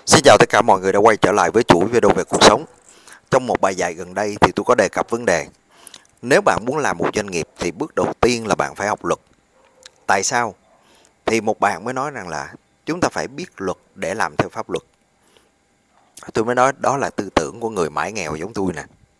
Xin chào tất cả mọi người đã quay trở lại với chuỗi video về cuộc sống. Trong một bài dạy gần đây thì tôi có đề cập vấn đề nếu bạn muốn làm một doanh nghiệp thì bước đầu tiên là bạn phải học luật. Tại sao? Thì một bạn mới nói rằng là chúng ta phải biết luật để làm theo pháp luật. Tôi mới nói đó là tư tưởng của người mải nghèo giống tôi nè.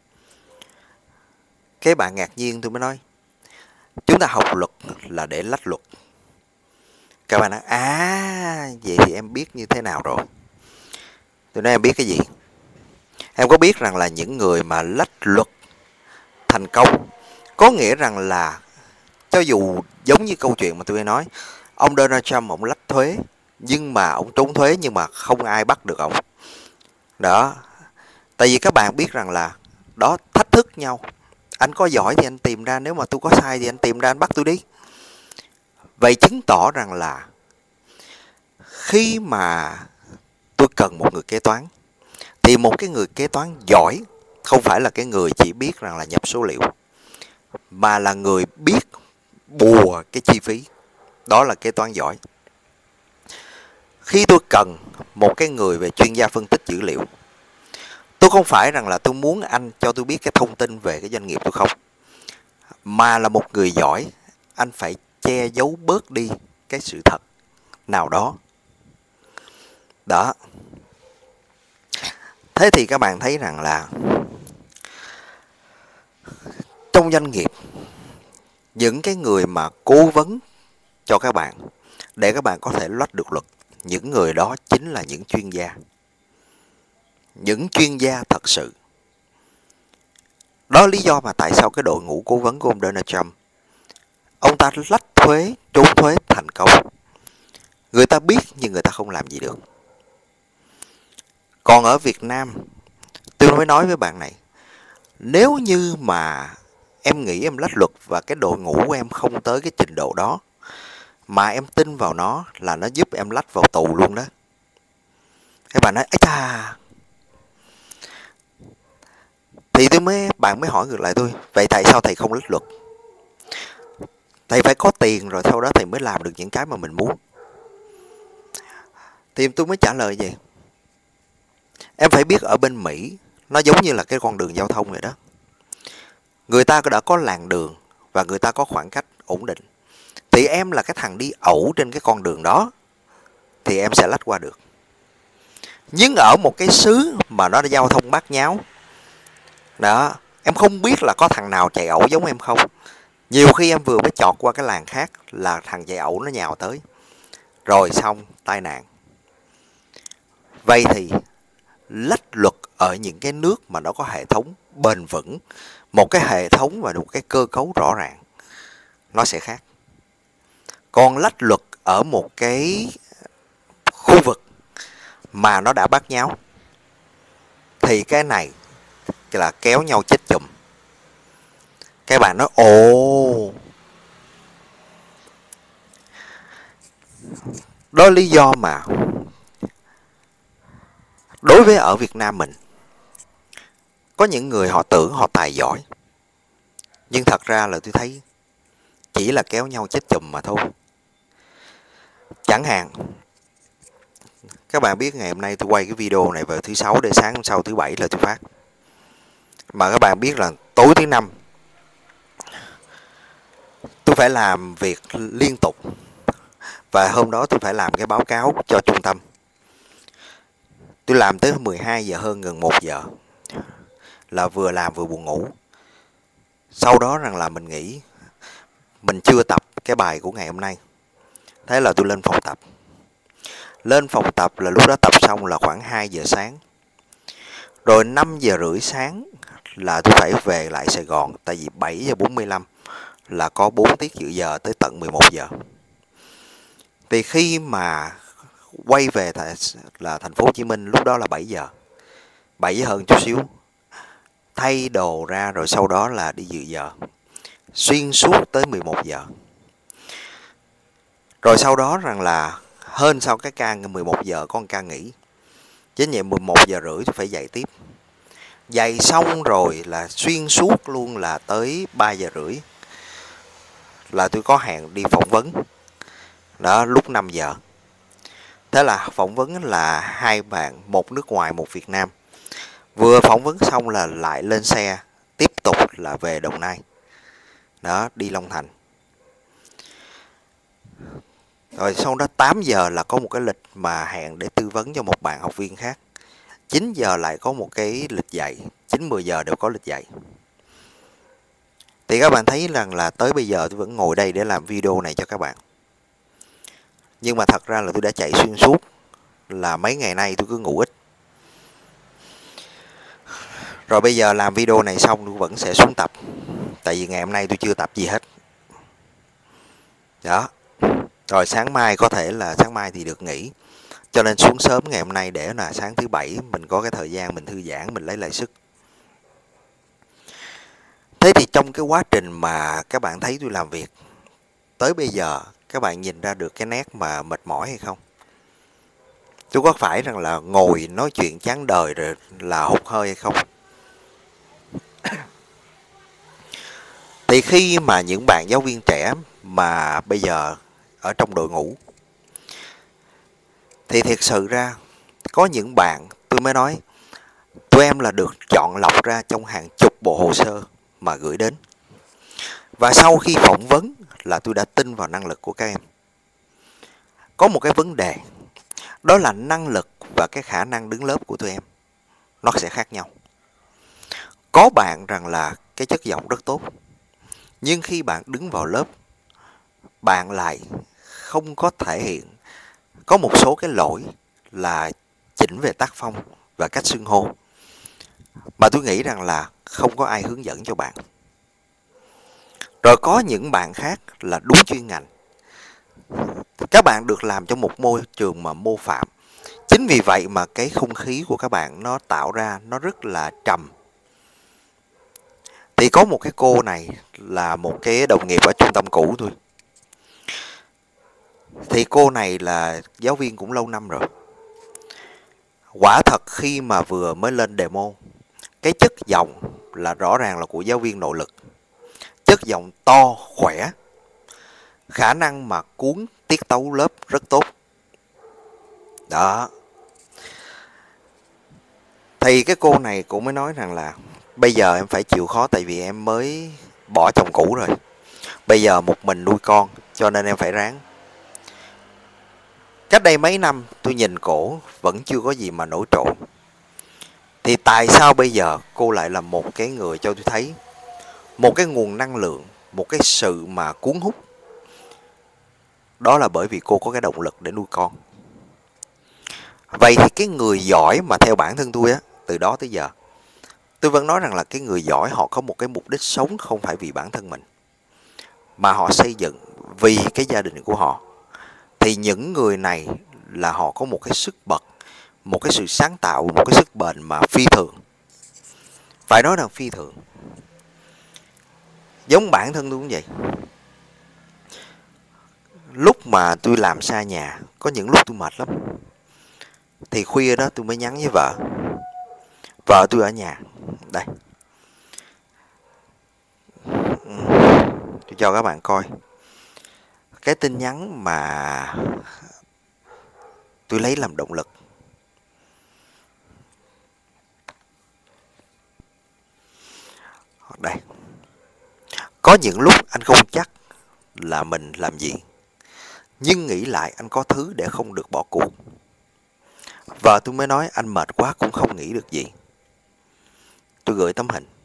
Cái bạn ngạc nhiên, tôi mới nói chúng ta học luật là để lách luật. Các bạn nói vậy thì em biết như thế nào rồi? Tôi nói em biết cái gì? Em có biết rằng là những người mà lách luật thành công, có nghĩa rằng là cho dù giống như câu chuyện mà tôi nói, ông Donald Trump ông lách thuế nhưng mà ông trốn thuế nhưng mà không ai bắt được ông. Đó. Tại vì các bạn biết rằng là đó, thách thức nhau. Anh có giỏi thì anh tìm ra, nếu mà tôi có sai thì anh tìm ra anh bắt tôi đi. Vậy chứng tỏ rằng là khi mà tôi cần một người kế toán thì một cái người kế toán giỏi không phải là cái người chỉ biết rằng là nhập số liệu, mà là người biết bùa cái chi phí. Đó là kế toán giỏi. Khi tôi cần một cái người về chuyên gia phân tích dữ liệu, tôi không phải rằng là tôi muốn anh cho tôi biết cái thông tin về cái doanh nghiệp tôi không, mà là một người giỏi, anh phải che giấu bớt đi cái sự thật nào đó. Đó. Thế thì các bạn thấy rằng là trong doanh nghiệp, những cái người mà cố vấn cho các bạn để các bạn có thể lách được luật, những người đó chính là những chuyên gia. Những chuyên gia thật sự. Đó là lý do mà tại sao cái đội ngũ cố vấn của ông Donald Trump, ông ta lách thuế, trốn thuế thành công. Người ta biết nhưng người ta không làm gì được. Còn ở Việt Nam, tôi mới nói với bạn này, nếu như mà em nghĩ em lách luật và cái đội ngũ của em không tới cái trình độ đó, mà em tin vào nó là nó giúp em lách vào tù luôn đó. Các bạn nói, ấy cha. Thì bạn mới hỏi ngược lại tôi, vậy tại sao thầy không lách luật? Thầy phải có tiền rồi sau đó thầy mới làm được những cái mà mình muốn. Thì tôi mới trả lời vậy. Em phải biết ở bên Mỹ, nó giống như là cái con đường giao thông vậy đó. Người ta đã có làn đường và người ta có khoảng cách ổn định. Thì em là cái thằng đi ẩu trên cái con đường đó thì em sẽ lách qua được. Nhưng ở một cái xứ mà nó giao thông bát nháo, đó, em không biết là có thằng nào chạy ẩu giống em không. Nhiều khi em vừa mới chọt qua cái làn khác là thằng chạy ẩu nó nhào tới. Rồi xong, tai nạn. Vậy thì lách luật ở những cái nước mà nó có hệ thống bền vững, một cái hệ thống và một cái cơ cấu rõ ràng, nó sẽ khác. Còn lách luật ở một cái khu vực mà nó đã bát nháo thì cái này là kéo nhau chết chùm. Các bạn nói ồ, đó là lý do mà đối với ở Việt Nam mình, có những người họ tưởng họ tài giỏi, nhưng thật ra là tôi thấy chỉ là kéo nhau chết chùm mà thôi. Chẳng hạn, các bạn biết ngày hôm nay tôi quay cái video này vào thứ Sáu để sáng hôm sau thứ Bảy là tôi phát. Mà các bạn biết là tối thứ Năm tôi phải làm việc liên tục. Và hôm đó tôi phải làm cái báo cáo cho trung tâm. Tôi làm tới 12 giờ hơn, gần 1 giờ. Là vừa làm vừa buồn ngủ. Sau đó rằng là mình nghĩ mình chưa tập cái bài của ngày hôm nay. Thế là tôi lên phòng tập. Lên phòng tập là lúc đó tập xong là khoảng 2 giờ sáng. Rồi 5 giờ rưỡi sáng là tôi phải về lại Sài Gòn. Tại vì 7 giờ 45 là có 4 tiết dự giờ tới tận 11 giờ. Thì khi mà quay về là thành phố Hồ Chí Minh lúc đó là 7 giờ. 7 giờ hơn chút xíu. Thay đồ ra rồi sau đó là đi dự giờ. Xuyên suốt tới 11 giờ. Rồi sau đó rằng là hơn sau cái ca 11 giờ có một ca nghỉ. Chính vậy 11 giờ rưỡi tôi phải dậy tiếp. Dậy xong rồi là xuyên suốt luôn là tới 3 giờ rưỡi. Là tôi có hẹn đi phỏng vấn. Đó, lúc 5 giờ. Thế là phỏng vấn là hai bạn, một nước ngoài, một Việt Nam. Vừa phỏng vấn xong là lại lên xe, tiếp tục là về Đồng Nai. Đó, đi Long Thành. Rồi sau đó 8 giờ là có một cái lịch mà hẹn để tư vấn cho một bạn học viên khác. 9 giờ lại có một cái lịch dạy, 9-10 giờ đều có lịch dạy. Thì các bạn thấy rằng là tới bây giờ tôi vẫn ngồi đây để làm video này cho các bạn. Nhưng mà thật ra là tôi đã chạy xuyên suốt, là mấy ngày nay tôi cứ ngủ ít. Rồi bây giờ làm video này xong tôi vẫn sẽ xuống tập. Tại vì ngày hôm nay tôi chưa tập gì hết. Đó. Rồi sáng mai có thể là sáng mai thì được nghỉ. Cho nên xuống sớm ngày hôm nay để là sáng thứ Bảy mình có cái thời gian mình thư giãn, mình lấy lại sức. Thế thì trong cái quá trình mà các bạn thấy tôi làm việc, tới bây giờ các bạn nhìn ra được cái nét mà mệt mỏi hay không? Tôi có phải rằng là ngồi nói chuyện chán đời rồi là hụt hơi hay không? Thì khi mà những bạn giáo viên trẻ mà bây giờ ở trong đội ngũ, thì thiệt sự ra có những bạn tôi mới nói tụi em là được chọn lọc ra trong hàng chục bộ hồ sơ mà gửi đến. Và sau khi phỏng vấn là tôi đã tin vào năng lực của các em. Có một cái vấn đề, đó là năng lực và cái khả năng đứng lớp của tụi em nó sẽ khác nhau. Có bạn rằng là cái chất giọng rất tốt, nhưng khi bạn đứng vào lớp, bạn lại không có thể hiện, có một số cái lỗi là chỉnh về tác phong và cách xưng hô mà tôi nghĩ rằng là không có ai hướng dẫn cho bạn. Rồi có những bạn khác là đúng chuyên ngành, các bạn được làm trong một môi trường mà mô phạm. Chính vì vậy mà cái không khí của các bạn nó tạo ra nó rất là trầm. Thì có một cái cô này là một cái đồng nghiệp ở trung tâm cũ thôi. Thì cô này là giáo viên cũng lâu năm rồi. Quả thật khi mà vừa mới lên demo, cái chất giọng là rõ ràng là của giáo viên nội lực. Chất giọng to, khỏe. Khả năng mà cuốn tiết tấu lớp rất tốt. Đó. Thì cái cô này cũng mới nói rằng là bây giờ em phải chịu khó tại vì em mới bỏ chồng cũ rồi. Bây giờ một mình nuôi con cho nên em phải ráng. Cách đây mấy năm tôi nhìn cổ vẫn chưa có gì mà nổi trội. Thì tại sao bây giờ cô lại là một cái người cho tôi thấy một cái nguồn năng lượng, một cái sự mà cuốn hút? Đó là bởi vì cô có cái động lực để nuôi con. Vậy thì cái người giỏi mà theo bản thân tôi á, từ đó tới giờ tôi vẫn nói rằng là cái người giỏi họ có một cái mục đích sống không phải vì bản thân mình, mà họ xây dựng vì cái gia đình của họ. Thì những người này là họ có một cái sức bật, một cái sự sáng tạo, một cái sức bền mà phi thường. Phải nói rằng phi thường. Giống bản thân tôi cũng vậy. Lúc mà tôi làm xa nhà, có những lúc tôi mệt lắm. Thì khuya đó tôi mới nhắn với vợ. Vợ tôi ở nhà. Đây. Tôi cho các bạn coi. Cái tin nhắn mà tôi lấy làm động lực. Đây. Có những lúc anh không chắc là mình làm gì, nhưng nghĩ lại anh có thứ để không được bỏ cuộc. Vợ tôi mới nói anh mệt quá cũng không nghĩ được gì. Tôi gửi tấm hình.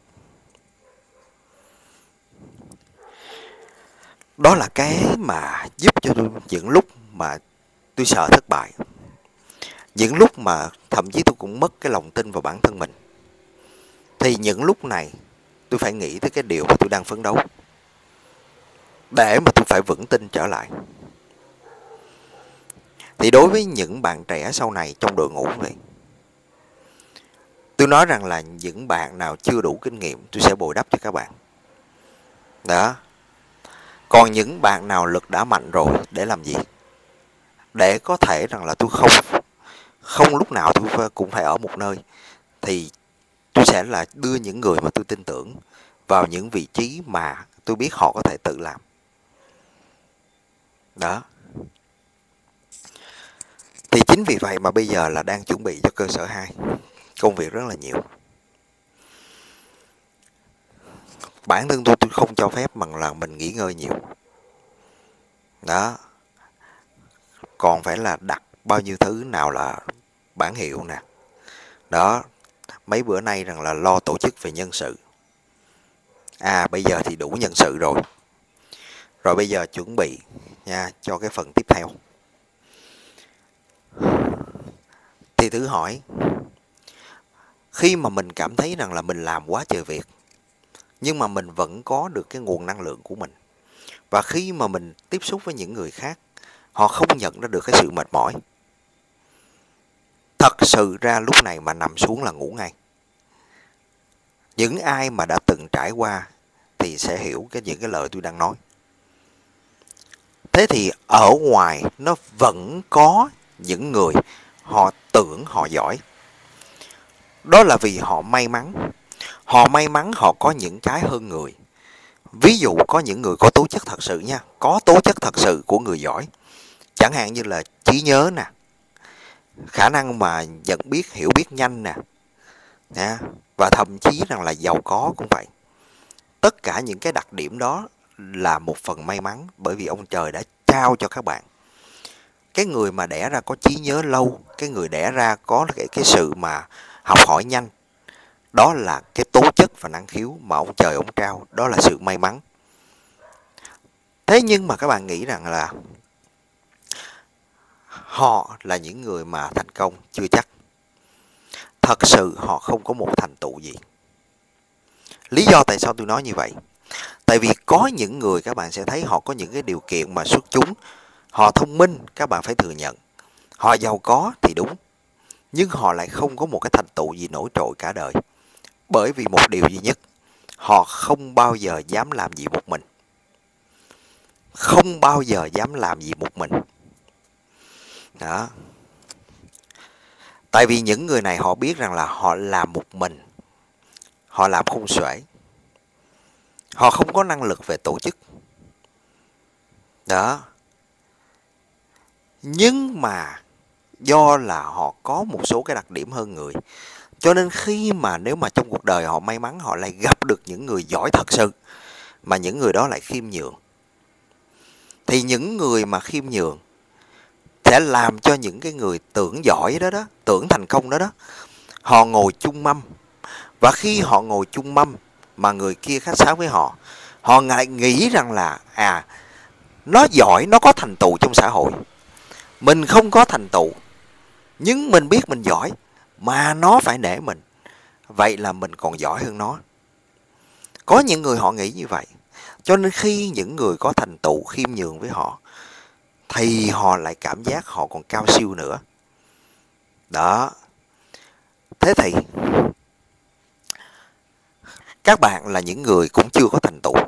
Đó là cái mà giúp cho tôi những lúc mà tôi sợ thất bại. Những lúc mà thậm chí tôi cũng mất cái lòng tin vào bản thân mình. Thì những lúc này tôi phải nghĩ tới cái điều mà tôi đang phấn đấu, để mà tôi phải vững tin trở lại. Thì đối với những bạn trẻ sau này trong đội ngũ này, tôi nói rằng là những bạn nào chưa đủ kinh nghiệm tôi sẽ bồi đắp cho các bạn. Đó. Còn những bạn nào lực đã mạnh rồi để làm gì? Để có thể rằng là tôi không lúc nào tôi cũng phải ở một nơi. Thì tôi sẽ là đưa những người mà tôi tin tưởng vào những vị trí mà tôi biết họ có thể tự làm. Đó. Thì chính vì vậy mà bây giờ là đang chuẩn bị cho cơ sở 2. Công việc rất là nhiều. Bản thân tôi không cho phép bằng là mình nghỉ ngơi nhiều. Đó. Còn phải là đặt bao nhiêu thứ, nào là bản hiệu nè. Đó. Mấy bữa nay rằng là lo tổ chức về nhân sự. Bây giờ thì đủ nhân sự rồi. Rồi bây giờ chuẩn bị nha cho cái phần tiếp theo. Thì thử hỏi, khi mà mình cảm thấy rằng là mình làm quá trời việc, nhưng mà mình vẫn có được cái nguồn năng lượng của mình, và khi mà mình tiếp xúc với những người khác, họ không nhận ra được cái sự mệt mỏi, thật sự ra lúc này mà nằm xuống là ngủ ngay. Những ai mà đã từng trải qua thì sẽ hiểu những cái lời tôi đang nói. Thế thì ở ngoài nó vẫn có những người họ tưởng họ giỏi. Đó là vì họ may mắn. Họ may mắn họ có những cái hơn người. Ví dụ có những người có tố chất thật sự nha. Có tố chất thật sự của người giỏi. Chẳng hạn như là trí nhớ nè. Khả năng mà nhận biết, hiểu biết nhanh nè. Và thậm chí rằng là giàu có cũng vậy. Tất cả những cái đặc điểm đó là một phần may mắn, bởi vì ông trời đã trao cho các bạn. Cái người mà đẻ ra có trí nhớ lâu, cái người đẻ ra có cái sự mà học hỏi nhanh, đó là cái tố chất và năng khiếu mà ông trời ông trao, đó là sự may mắn. Thế nhưng mà các bạn nghĩ rằng là họ là những người mà thành công, chưa chắc. Thật sự họ không có một thành tựu gì. Lý do tại sao tôi nói như vậy? Tại vì có những người các bạn sẽ thấy họ có những cái điều kiện mà xuất chúng. Họ thông minh, các bạn phải thừa nhận. Họ giàu có thì đúng. Nhưng họ lại không có một cái thành tựu gì nổi trội cả đời. Bởi vì một điều duy nhất, họ không bao giờ dám làm gì một mình. Không bao giờ dám làm gì một mình. Đó. Tại vì những người này họ biết rằng là họ làm một mình, họ làm không xuể. Họ không có năng lực về tổ chức. Đó. Nhưng mà do là họ có một số cái đặc điểm hơn người, cho nên khi mà nếu mà trong cuộc đời họ may mắn, họ lại gặp được những người giỏi thật sự, mà những người đó lại khiêm nhường. Thì những người mà khiêm nhường sẽ làm cho những cái người tưởng giỏi đó đó, tưởng thành công đó đó, họ ngồi chung mâm. Và khi họ ngồi chung mâm mà người kia khách sáo với họ, họ lại nghĩ rằng là nó giỏi, nó có thành tựu trong xã hội. Mình không có thành tựu, nhưng mình biết mình giỏi, mà nó phải nể mình. Vậy là mình còn giỏi hơn nó. Có những người họ nghĩ như vậy. Cho nên khi những người có thành tựu khiêm nhường với họ, thì họ lại cảm giác họ còn cao siêu nữa. Đó. Thế thì các bạn là những người cũng chưa có thành tựu.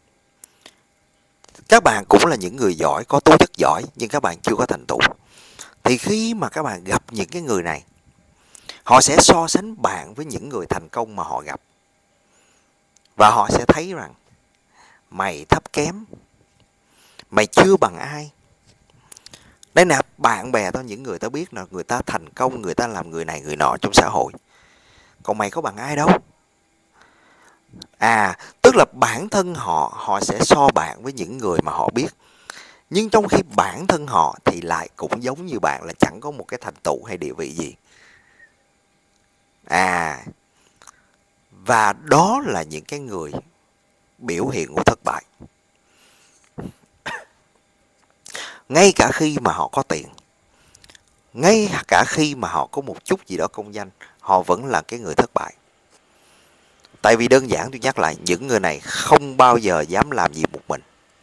Các bạn cũng là những người giỏi, có tố chất giỏi, nhưng các bạn chưa có thành tựu. Thì khi mà các bạn gặp những cái người này, họ sẽ so sánh bạn với những người thành công mà họ gặp. Và họ sẽ thấy rằng mày thấp kém, mày chưa bằng ai. Đây nè, bạn bè tao, những người tao biết là người ta thành công, người ta làm người này người nọ trong xã hội. Còn mày có bằng ai đâu. Tức là bản thân họ sẽ so bạn với những người mà họ biết. Nhưng trong khi bản thân họ thì lại cũng giống như bạn, là chẳng có một cái thành tựu hay địa vị gì. Và đó là những cái người biểu hiện của thất bại. Ngay cả khi mà họ có tiền, ngay cả khi mà họ có một chút gì đó công danh, họ vẫn là cái người thất bại. Tại vì đơn giản tôi nhắc lại, những người này không bao giờ dám làm gì một mình.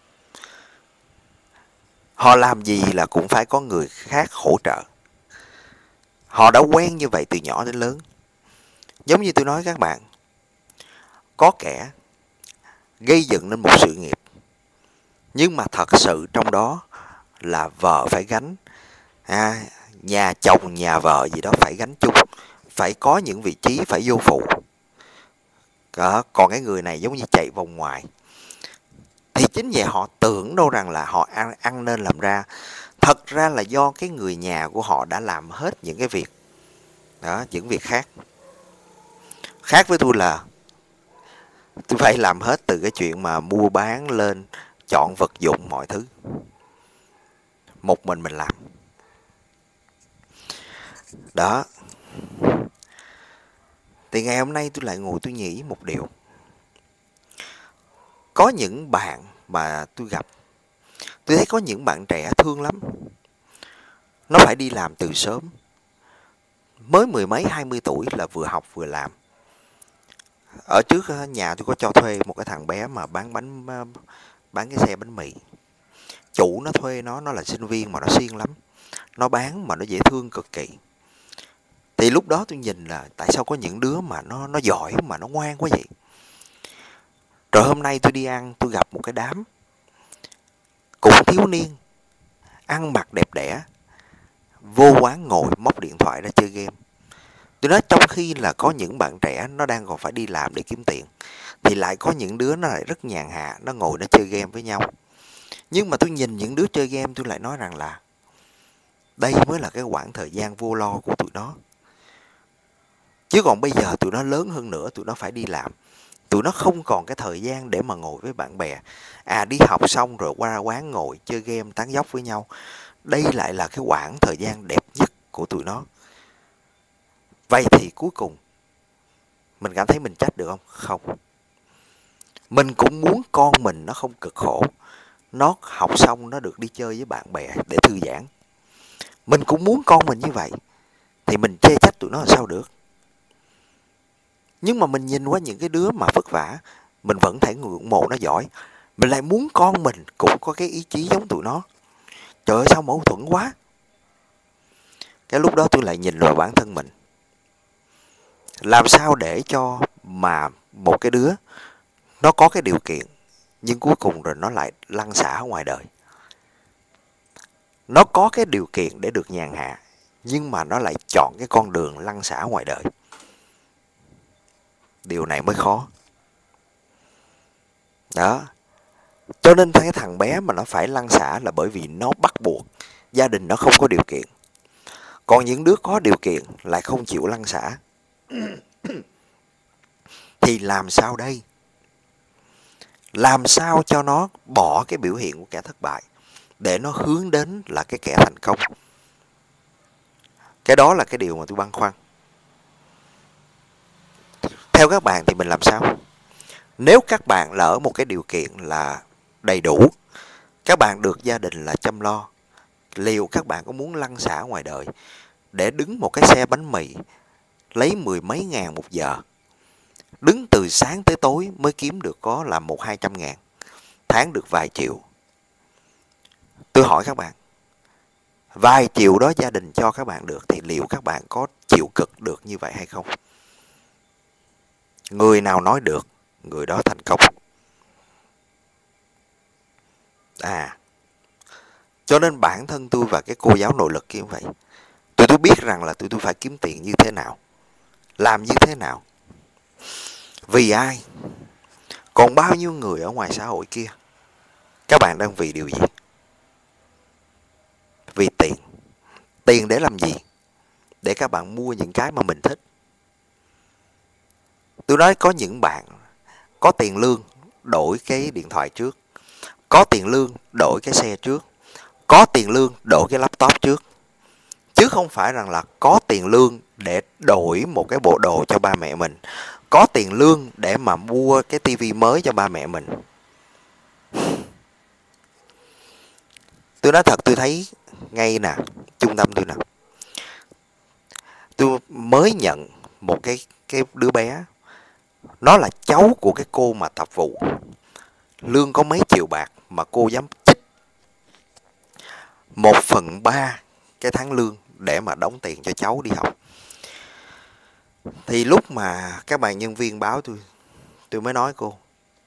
Họ làm gì là cũng phải có người khác hỗ trợ. Họ đã quen như vậy từ nhỏ đến lớn. Giống như tôi nói các bạn, có kẻ gây dựng nên một sự nghiệp, nhưng mà thật sự trong đó là vợ phải gánh, nhà chồng, nhà vợ gì đó phải gánh chung, phải có những vị trí phải vô phụ. Còn cái người này giống như chạy vòng ngoài. Thì chính vậy, họ tưởng đâu rằng là họ ăn nên làm ra. Thật ra là do cái người nhà của họ đã làm hết những cái việc đó, những việc khác. Khác với tôi là tôi phải làm hết từ cái chuyện mà mua bán lên chọn vật dụng mọi thứ. Một mình làm. Đó. Thì ngày hôm nay tôi lại ngồi tôi nghĩ một điều. Có những bạn mà tôi gặp, tôi thấy có những bạn trẻ thương lắm. Nó phải đi làm từ sớm. Mới mười mấy 20 tuổi là vừa học vừa làm. Ở trước nhà tôi có cho thuê một cái thằng bé mà bán cái xe bánh mì. Chủ nó thuê nó là sinh viên mà nó siêng lắm. Nó bán mà nó dễ thương cực kỳ. Thì lúc đó tôi nhìn là tại sao có những đứa mà nó giỏi mà nó ngoan quá vậy. Rồi hôm nay tôi đi ăn, tôi gặp một cái đám cũng thiếu niên, ăn mặc đẹp đẽ, vô quán ngồi móc điện thoại ra chơi game. Tôi nói trong khi là có những bạn trẻ nó đang còn phải đi làm để kiếm tiền, thì lại có những đứa nó lại rất nhàn hạ, nó ngồi nó chơi game với nhau. Nhưng mà tôi nhìn những đứa chơi game tôi lại nói rằng là đây mới là cái quãng thời gian vô lo của tụi nó. Chứ còn bây giờ tụi nó lớn hơn nữa, tụi nó phải đi làm. Tụi nó không còn cái thời gian để mà ngồi với bạn bè. Đi học xong rồi qua quán ngồi chơi game tán dóc với nhau. Đây lại là cái quãng thời gian đẹp nhất của tụi nó. Vậy thì cuối cùng mình cảm thấy mình trách được không? Không. Mình cũng muốn con mình nó không cực khổ. Nó học xong nó được đi chơi với bạn bè để thư giãn. Mình cũng muốn con mình như vậy. Thì mình chê trách tụi nó là sao được. Nhưng mà mình nhìn qua những cái đứa mà vất vả, mình vẫn thấy ngưỡng mộ nó giỏi. Mình lại muốn con mình cũng có cái ý chí giống tụi nó. Trời ơi sao mâu thuẫn quá. Cái lúc đó tôi lại nhìn vào bản thân mình. Làm sao để cho mà một cái đứa nó có cái điều kiện, nhưng cuối cùng rồi nó lại lăn xả ở ngoài đời. Nó có cái điều kiện để được nhàn hạ, nhưng mà nó lại chọn cái con đường lăn xả ngoài đời. Điều này mới khó. Đó. Cho nên cái thằng bé mà nó phải lăn xả là bởi vì nó bắt buộc. Gia đình nó không có điều kiện. Còn những đứa có điều kiện lại không chịu lăn xả. Thì làm sao đây? Làm sao cho nó bỏ cái biểu hiện của kẻ thất bại để nó hướng đến là cái kẻ thành công? Cái đó là cái điều mà tôi băn khoăn. Theo các bạn thì mình làm sao? Nếu các bạn là ở một cái điều kiện là đầy đủ, các bạn được gia đình là chăm lo, liệu các bạn có muốn lăn xả ngoài đời để đứng một cái xe bánh mì lấy mười mấy ngàn một giờ, đứng từ sáng tới tối mới kiếm được có là 100-200 ngàn, tháng được vài triệu? Tôi hỏi các bạn, vài triệu đó gia đình cho các bạn được thì liệu các bạn có chịu cực được như vậy hay không? Người nào nói được, người đó thành công. Cho nên bản thân tôi và cái cô giáo nội lực kia vậy. Tôi biết rằng là tôi phải kiếm tiền như thế nào, làm như thế nào, vì ai. Còn bao nhiêu người ở ngoài xã hội kia, các bạn đang vì điều gì? Vì tiền. Tiền để làm gì? Để các bạn mua những cái mà mình thích. Tôi nói có những bạn có tiền lương đổi cái điện thoại trước, có tiền lương đổi cái xe trước, có tiền lương đổi cái laptop trước. Chứ không phải rằng là có tiền lương để đổi một cái bộ đồ cho ba mẹ mình, có tiền lương để mà mua cái tivi mới cho ba mẹ mình. Tôi nói thật, tôi thấy ngay nè, trung tâm tôi nè, tôi mới nhận một cái đứa bé, nó là cháu của cái cô mà tập vụ, lương có mấy triệu bạc mà cô dám chích 1/3 cái tháng lương để mà đóng tiền cho cháu đi học. Thì lúc mà các bạn nhân viên báo tôi mới nói cô.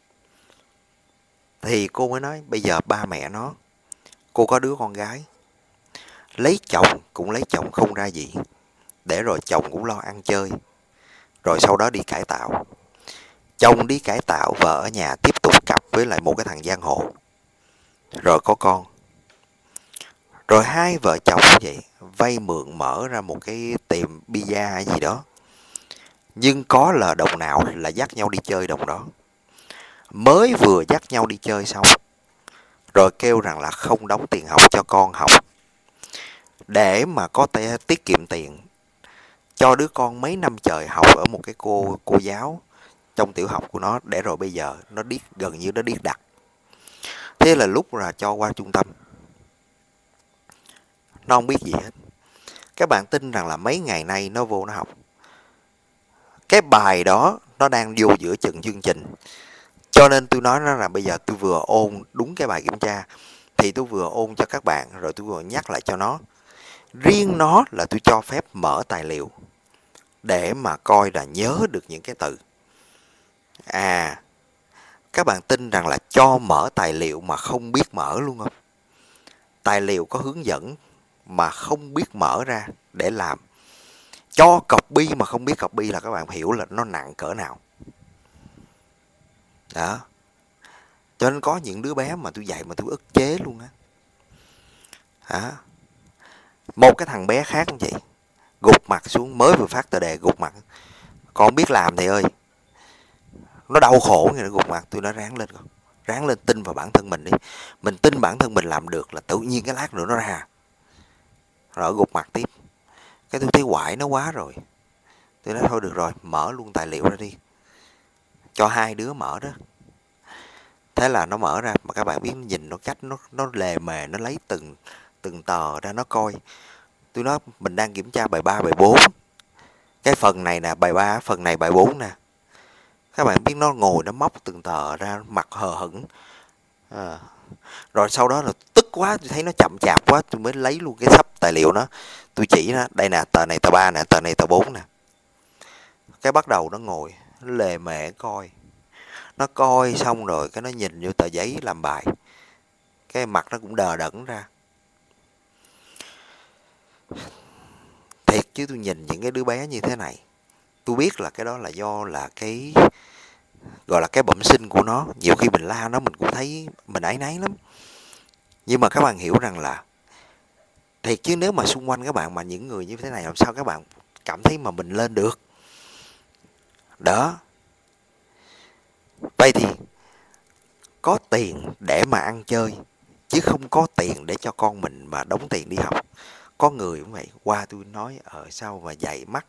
Thì cô mới nói bây giờ ba mẹ nó, cô có đứa con gái, lấy chồng cũng lấy chồng không ra gì, để rồi chồng cũng lo ăn chơi, rồi sau đó đi cải tạo. Chồng đi cải tạo, vợ ở nhà tiếp tục cặp với lại một cái thằng giang hồ, rồi có con. Rồi hai vợ chồng cũng vậy, vay mượn mở ra một cái tiệm pizza hay gì đó, nhưng có là đồng nào là dắt nhau đi chơi đồng đó. Mới vừa dắt nhau đi chơi xong, rồi kêu rằng là không đóng tiền học cho con học, để mà có thể tiết kiệm tiền cho đứa con mấy năm trời học ở một cái cô giáo trong tiểu học của nó, để rồi bây giờ nó điếc, gần như nó điếc đặc. Thế là lúc là cho qua trung tâm, nó không biết gì hết. Các bạn tin rằng là mấy ngày nay nó vô nó học cái bài đó, nó đang vô giữa chừng chương trình, cho nên tôi nói nó là bây giờ tôi vừa ôn đúng cái bài kiểm tra thì tôi vừa ôn cho các bạn, rồi tôi vừa nhắc lại cho nó. Riêng nó là tôi cho phép mở tài liệu để mà coi là nhớ được những cái từ. Các bạn tin rằng là cho mở tài liệu mà không biết mở luôn không? Tài liệu có hướng dẫn mà không biết mở ra để làm. Cho copy mà không biết copy là các bạn hiểu là nó nặng cỡ nào. Đó. Cho nên có những đứa bé mà tôi dạy mà tôi ức chế luôn á. Một cái thằng bé khác cũng vậy, gục mặt xuống, mới vừa phát tờ đề gục mặt. Con biết làm thầy ơi. Nó đau khổ như nó gục mặt, tôi nói ráng lên con. Ráng lên, tin vào bản thân mình đi. Mình tin bản thân mình làm được là tự nhiên cái lát nữa nó ra. Rồi gục mặt tiếp. Cái tôi thấy quại nó quá rồi. Tôi nói thôi được rồi, mở luôn tài liệu ra đi. Cho hai đứa mở đó. Thế là nó mở ra, mà các bạn biết nhìn nó cách nó lề mề, nó lấy từng tờ ra nó coi. Tôi nói mình đang kiểm tra bài 3, bài 4. Cái phần này nè bài 3, phần này bài 4 nè. Các bạn biết nó ngồi nó móc từng tờ ra, mặt hờ hững. Rồi sau đó là tức quá, tôi thấy nó chậm chạp quá, tôi mới lấy luôn cái sắp tài liệu nó. Tôi chỉ nó, đây nè, tờ này tờ 3 nè, tờ này tờ 4 nè. Cái bắt đầu nó ngồi, nó lề mề coi. Nó coi xong rồi cái nó nhìn vô tờ giấy làm bài. Cái mặt nó cũng đờ đẫn ra. Thiệt chứ tôi nhìn những cái đứa bé như thế này, tôi biết là cái đó là do là cái gọi là cái bẩm sinh của nó. Nhiều khi mình la nó mình cũng thấy mình áy náy lắm. Nhưng mà các bạn hiểu rằng là thiệt chứ nếu mà xung quanh các bạn mà những người như thế này, làm sao các bạn cảm thấy mà mình lên được. Đó. Vậy thì có tiền để mà ăn chơi, chứ không có tiền để cho con mình mà đóng tiền đi học. Có người cũng vậy, qua tôi nói sao mà dạy mắc.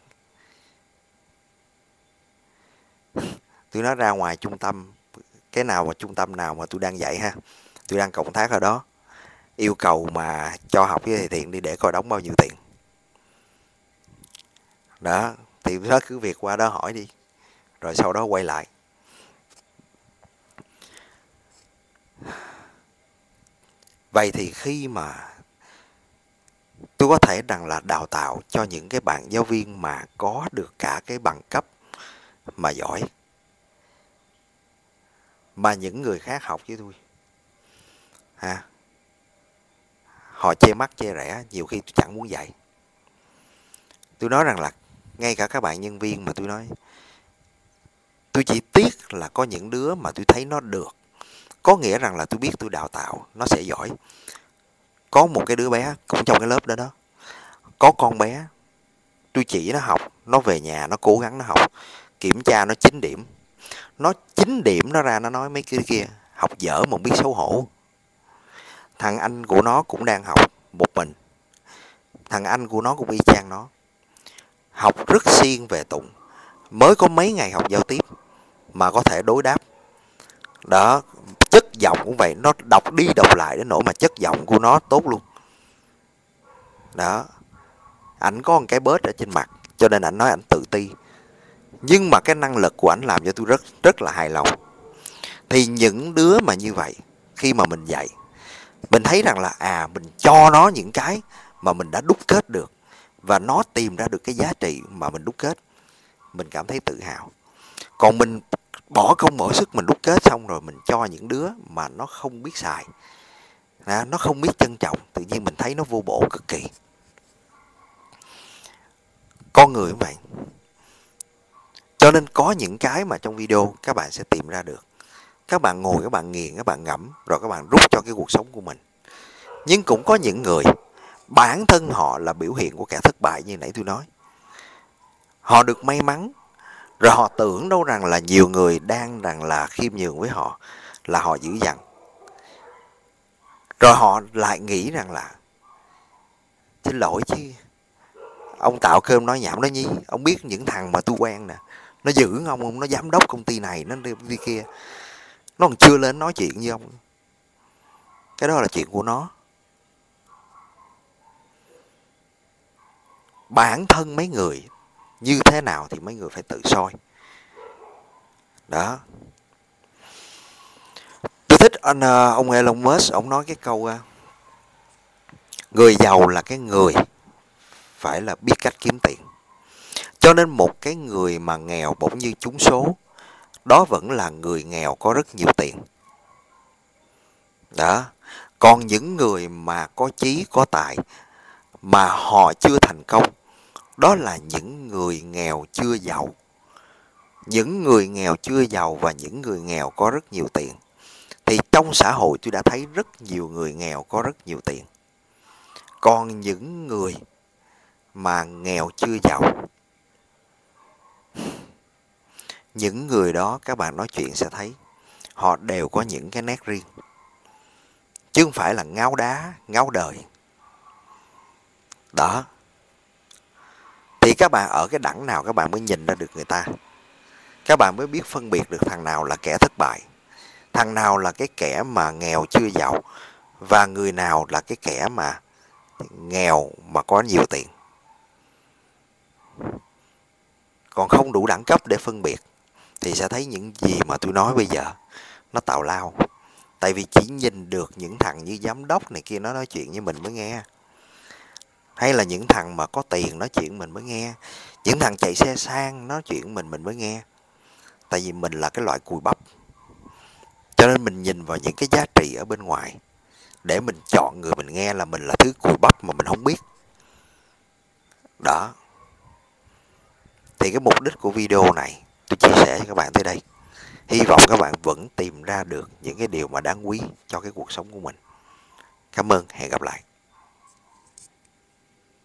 Tôi nói ra ngoài trung tâm, cái nào mà trung tâm nào mà tôi đang dạy ha, tôi đang cộng tác ở đó, yêu cầu mà cho học với thầy Thiện đi để coi đóng bao nhiêu tiền. Đó, thì nó cứ việc qua đó hỏi đi, rồi sau đó quay lại. Vậy thì khi mà tôi có thể rằng là đào tạo cho những cái bạn giáo viên mà có được cả cái bằng cấp mà giỏi, mà những người khác học với tôi họ chê mắt chê rẻ, nhiều khi tôi chẳng muốn dạy. Tôi nói rằng là ngay cả các bạn nhân viên mà tôi nói, tôi chỉ tiếc là có những đứa mà tôi thấy nó được, có nghĩa rằng là tôi biết tôi đào tạo nó sẽ giỏi. Có một cái đứa bé cũng trong cái lớp đó đó, có con bé tôi chỉ nó học, nó về nhà nó cố gắng nó học, kiểm tra nó 9 điểm. Nó 9 điểm nó ra nó nói mấy cái kia học dở mà không biết xấu hổ. Thằng anh của nó cũng đang học một mình, thằng anh của nó cũng y chang nó, học rất siêng về tụng, mới có mấy ngày học giao tiếp mà có thể đối đáp. Đó, chất giọng cũng vậy, nó đọc đi đọc lại đến nỗi mà chất giọng của nó tốt luôn. Đó, ảnh có một cái bớt ở trên mặt, cho nên ảnh nói ảnh tự ti. Nhưng mà cái năng lực của ảnh làm cho tôi rất là hài lòng. Thì những đứa mà như vậy, khi mà mình dạy, mình thấy rằng là mình cho nó những cái mà mình đã đúc kết được, và nó tìm ra được cái giá trị mà mình đúc kết, mình cảm thấy tự hào. Còn mình bỏ công bỏ sức mình đúc kết xong rồi mình cho những đứa mà nó không biết xài, nó không biết trân trọng, tự nhiên mình thấy nó vô bổ cực kỳ. Con người cũng vậy. Cho nên có những cái mà trong video các bạn sẽ tìm ra được. Các bạn ngồi, các bạn nghiền, các bạn ngẫm, rồi các bạn rút cho cái cuộc sống của mình. Nhưng cũng có những người Bản thân họ là biểu hiện của kẻ thất bại như nãy tôi nói. Họ được may mắn, rồi họ tưởng đâu rằng là nhiều người đang rằng là khiêm nhường với họ, là họ dữ dằn. Rồi họ lại nghĩ rằng là xin lỗi chứ, ông tạo cơm nói nhảm đó nhí, ông biết những thằng mà tôi quen nè, nó giữ ông, nó giám đốc công ty này, nó công ty kia, nó còn chưa lên nói chuyện với ông. Cái đó là chuyện của nó. Bản thân mấy người như thế nào thì mấy người phải tự soi. Đó. Tôi thích ông Elon Musk, ông nói cái câu người giàu là cái người phải là biết cách kiếm tiền. Cho nên một cái người mà nghèo bỗng như trúng số, đó vẫn là người nghèo có rất nhiều tiền. Đó. Còn những người mà có chí, có tài mà họ chưa thành công, đó là những người nghèo chưa giàu. Những người nghèo chưa giàu và những người nghèo có rất nhiều tiền. Thì trong xã hội tôi đã thấy rất nhiều người nghèo có rất nhiều tiền. Còn những người mà nghèo chưa giàu, những người đó các bạn nói chuyện sẽ thấy họ đều có những cái nét riêng, chứ không phải là ngáo đá, ngáo đời. Đó. Thì các bạn ở cái đẳng nào các bạn mới nhìn ra được người ta. Các bạn mới biết phân biệt được thằng nào là kẻ thất bại, thằng nào là cái kẻ mà nghèo chưa giàu, và người nào là cái kẻ mà nghèo mà có nhiều tiền. Còn không đủ đẳng cấp để phân biệt thì sẽ thấy những gì mà tôi nói bây giờ nó tào lao. Tại vì chỉ nhìn được những thằng như giám đốc này kia nó nói chuyện với mình mới nghe, hay là những thằng mà có tiền nói chuyện mình mới nghe, những thằng chạy xe sang nói chuyện mình mới nghe. Tại vì mình là cái loại cùi bắp, cho nên mình nhìn vào những cái giá trị ở bên ngoài để mình chọn người mình nghe là mình là thứ cùi bắp mà mình không biết. Đó. Thì cái mục đích của video này tôi chia sẻ cho các bạn tới đây. Hy vọng các bạn vẫn tìm ra được những cái điều mà đáng quý cho cái cuộc sống của mình. Cảm ơn, hẹn gặp lại.